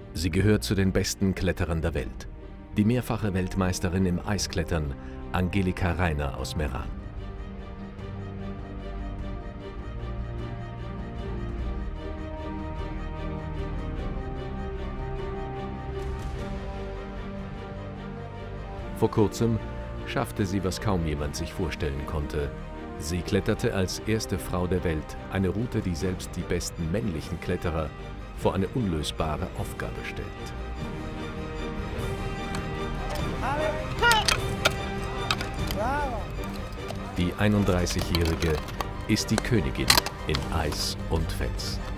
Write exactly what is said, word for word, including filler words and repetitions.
Sie gehört zu den besten Kletterern der Welt. Die mehrfache Weltmeisterin im Eisklettern, Angelika Rainer aus Meran. Vor kurzem schaffte sie, was kaum jemand sich vorstellen konnte. Sie kletterte als erste Frau der Welt eine Route, die selbst die besten männlichen Kletterer vor eine unlösbare Aufgabe stellt. Die einunddreißigjährige ist die Königin in Eis und Fels.